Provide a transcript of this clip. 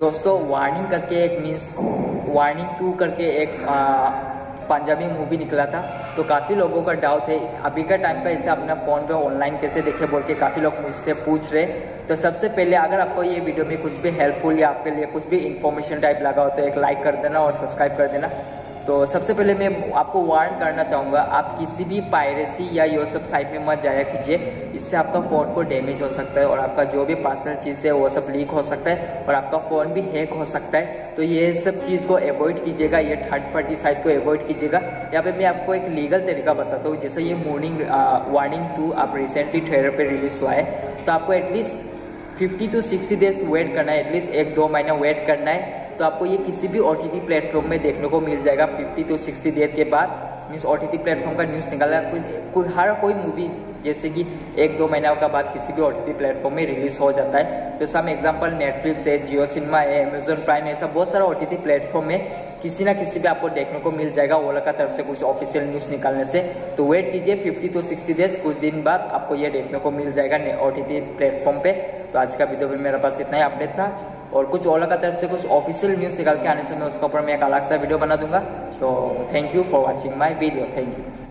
दोस्तों वार्निंग करके एक मीन्स वार्निंग 2 करके एक पंजाबी मूवी निकला था। तो काफ़ी लोगों का डाउट है अभी का टाइम पे इसे अपना फ़ोन पे ऑनलाइन कैसे देखे बोल के काफ़ी लोग मुझसे पूछ रहे। तो सबसे पहले अगर आपको ये वीडियो में कुछ भी हेल्पफुल या आपके लिए कुछ भी इन्फॉर्मेशन टाइप लगा हो तो एक लाइक कर देना और सब्सक्राइब कर देना। तो सबसे पहले मैं आपको वार्न करना चाहूँगा, आप किसी भी पायरेसी या ये सब साइट में मत जाया कीजिए। इससे आपका फ़ोन को डैमेज हो सकता है और आपका जो भी पर्सनल चीज़ है वो सब लीक हो सकता है और आपका फ़ोन भी हैक हो सकता है। तो ये सब चीज़ को अवॉइड कीजिएगा, ये थर्ड पार्टी साइट को अवॉइड कीजिएगा। यहाँ पे मैं आपको एक लीगल तरीका बताता हूँ। जैसे ये वार्निंग 2 आप रिसेंटली ट्रेलर पे रिलीज हुआ है, तो आपको एटलीस्ट 50 to 60 डेज वेट करना है, एटलीस्ट 1-2 महीना वेट करना है। तो आपको ये किसी भी OTT प्लेटफॉर्म में देखने को मिल जाएगा 50 to 60 डेज के बाद। मीन्स OTT प्लेटफॉर्म का न्यूज़ निकाला हर कोई मूवी जैसे कि 1-2 महीना का बाद किसी भी OTT प्लेटफॉर्म में रिलीज हो जाता है। तो सम एग्जांपल नेटफ्लिक्स है, जियो सिनेमा है, अमेजोन प्राइम है, ऐसा बहुत सारा OTT प्लेटफॉर्म में किसी ना किसी भी आपको देखने को मिल जाएगा ओला का तरफ से कुछ ऑफिशियल न्यूज़ निकालने से। तो वेट कीजिए 50 to 60 डेज, कुछ दिन बाद आपको ये देखने को मिल जाएगा OTT प्लेटफॉर्म पे। तो आज का वीडियो में मेरे पास इतना ही अपडेट था और कुछ ओला का तरफ से कुछ ऑफिशियल न्यूज़ निकाल के आने से मैं उसके ऊपर मैं एक अलग सा वीडियो बना दूंगा। तो thank you for watching my video, thank you.